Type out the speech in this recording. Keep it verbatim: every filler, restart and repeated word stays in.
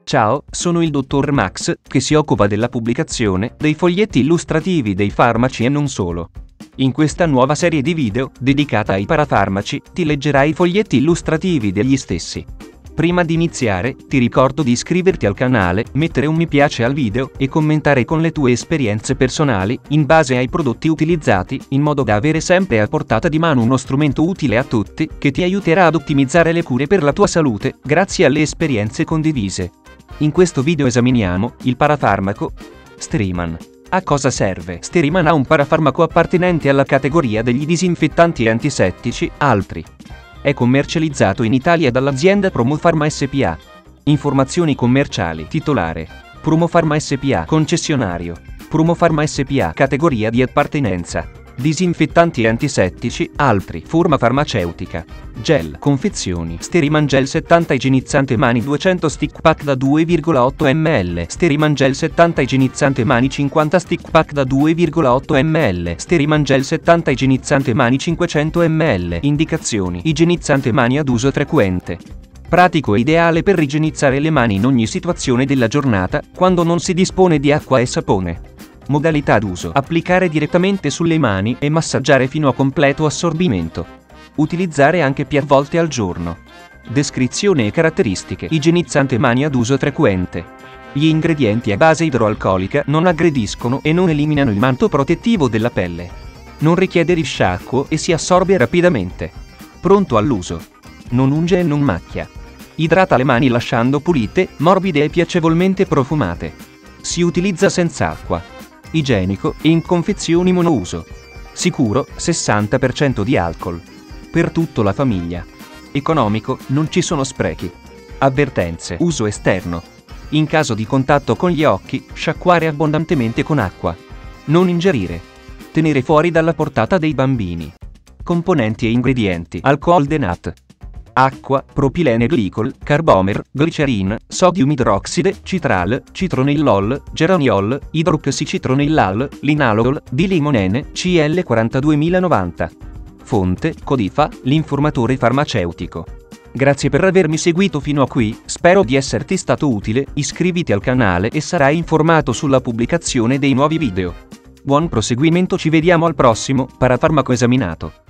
Ciao, sono il dottor Max, che si occupa della pubblicazione dei foglietti illustrativi dei farmaci e non solo. In questa nuova serie di video, dedicata ai parafarmaci, ti leggerai i foglietti illustrativi degli stessi. Prima di iniziare, ti ricordo di iscriverti al canale, mettere un mi piace al video e commentare con le tue esperienze personali, in base ai prodotti utilizzati, in modo da avere sempre a portata di mano uno strumento utile a tutti, che ti aiuterà ad ottimizzare le cure per la tua salute, grazie alle esperienze condivise. In questo video esaminiamo il parafarmaco Steriman. A cosa serve? Steriman è un parafarmaco appartenente alla categoria degli disinfettanti e antisettici, altri. È commercializzato in Italia dall'azienda Promofarma S P A. Informazioni commerciali. Titolare: Promofarma S P A. Concessionario: Promofarma S P A. Categoria di appartenenza: disinfettanti e antisettici, altri. Forma farmaceutica: gel. Confezioni: Steriman Gel settanta igienizzante mani duecento stick pack da due virgola otto millilitri. Steriman Gel settanta igienizzante mani cinquanta stick pack da due virgola otto millilitri. Steriman Gel settanta igienizzante mani cinquecento millilitri. Indicazioni: igienizzante mani ad uso frequente. Pratico e ideale per igienizzare le mani in ogni situazione della giornata, quando non si dispone di acqua e sapone. Modalità d'uso: applicare direttamente sulle mani e massaggiare fino a completo assorbimento. Utilizzare anche più volte al giorno. Descrizione e caratteristiche: igienizzante mani ad uso frequente. Gli ingredienti a base idroalcolica non aggrediscono e non eliminano il manto protettivo della pelle. Non richiede risciacquo e si assorbe rapidamente. Pronto all'uso. Non unge e non macchia. Idrata le mani lasciando pulite, morbide e piacevolmente profumate. Si utilizza senza acqua. Igienico e in confezioni monouso. Sicuro, sessanta per cento di alcol. Per tutta la famiglia. Economico, non ci sono sprechi. Avvertenze: uso esterno. In caso di contatto con gli occhi, sciacquare abbondantemente con acqua. Non ingerire. Tenere fuori dalla portata dei bambini. Componenti e ingredienti: alcool denat, acqua, propilene glicol, carbomer, glicerina, sodium idroxide, citral, citronellol, geraniol, idroxicitronellal, linalol, D-limonene, C L quarantaduemilanovanta. Fonte: Codifa, l'informatore farmaceutico. Grazie per avermi seguito fino a qui, spero di esserti stato utile, iscriviti al canale e sarai informato sulla pubblicazione dei nuovi video. Buon proseguimento, ci vediamo al prossimo parafarmaco esaminato.